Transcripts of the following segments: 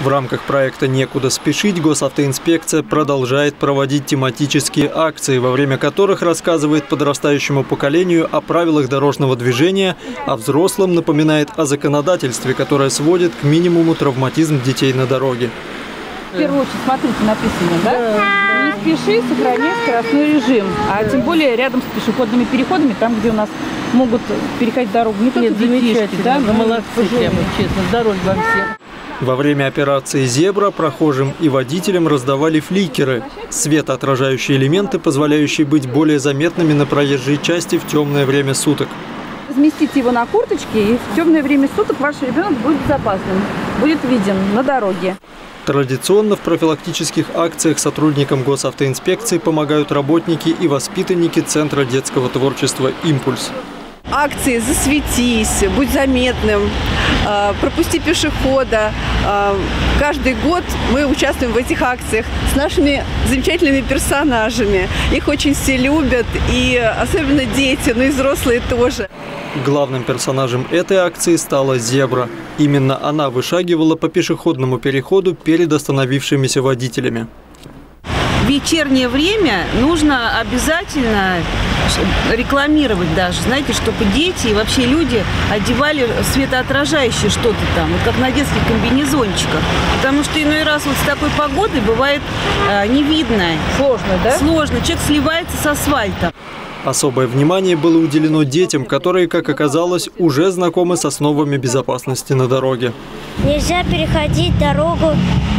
В рамках проекта «Некуда спешить» госавтоинспекция продолжает проводить тематические акции, во время которых рассказывает подрастающему поколению о правилах дорожного движения, а взрослым напоминает о законодательстве, которое сводит к минимуму травматизм детей на дороге. В первую очередь, смотрите, написано, да? Не спеши, сохраняй скоростной режим. А тем более рядом с пешеходными переходами, там, где у нас могут переходить дорогу не только детишки, да, но молодцы, прямо, честно, здоровья вам всем. Во время операции «Зебра» прохожим и водителям раздавали фликеры – светоотражающие элементы, позволяющие быть более заметными на проезжей части в темное время суток. Разместите его на курточке, и в темное время суток ваш ребенок будет безопасным, будет виден на дороге. Традиционно в профилактических акциях сотрудникам госавтоинспекции помогают работники и воспитанники Центра детского творчества «Импульс». Акции «Засветись», «Будь заметным», «Пропусти пешехода». Каждый год мы участвуем в этих акциях с нашими замечательными персонажами. Их очень все любят, и особенно дети, но и взрослые тоже. Главным персонажем этой акции стала «Зебра». Именно она вышагивала по пешеходному переходу перед остановившимися водителями. В вечернее время нужно обязательно рекламировать даже, знаете, чтобы дети и вообще люди одевали светоотражающее что-то там, вот как на детских комбинезончиках. Потому что иной раз вот с такой погодой бывает не видно. Сложно, да? Сложно. Человек сливается с асфальтом. Особое внимание было уделено детям, которые, как оказалось, уже знакомы с основами безопасности на дороге. Нельзя переходить дорогу,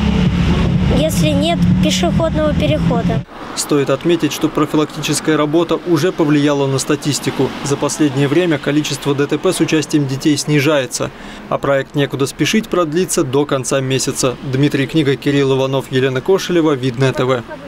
если нет пешеходного перехода. Стоит отметить, что профилактическая работа уже повлияла на статистику. За последнее время количество ДТП с участием детей снижается, а проект «Некуда спешить» продлится до конца месяца. Дмитрий Книга, Кирилл Иванов, Елена Кошелева, Видное ТВ.